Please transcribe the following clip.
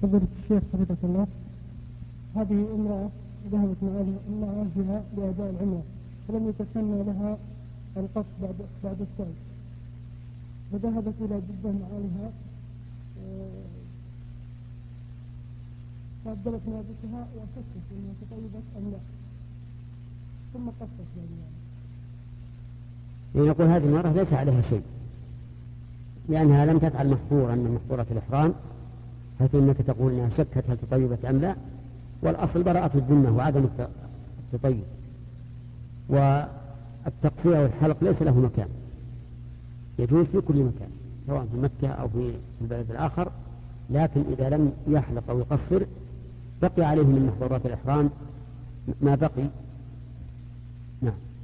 فضيلة الشيخ حفظك الله، هذه امرأة ذهبت مع أهلها لأداء العمرة فلم يتسنى لها القصد بعد السعي، فذهبت إلى جدة مع أهلها فأبدلت نابتها وشكت أنها تطيبت أم لا، ثم قصت يعني يقول هذه المرأة ليس عليها شيء لأنها لم تفعل محظورا من محظورات الإحرام، حيث أنك تقول أنها شكت هل تطيبت أم لا، والأصل براءة الذمة وعدم التطيب، والتقصير والحلق ليس له مكان، يجوز في كل مكان سواء في مكة أو في البلد الآخر، لكن إذا لم يحلق أو يقصر بقي عليه من محظورات الإحرام ما بقي. نعم.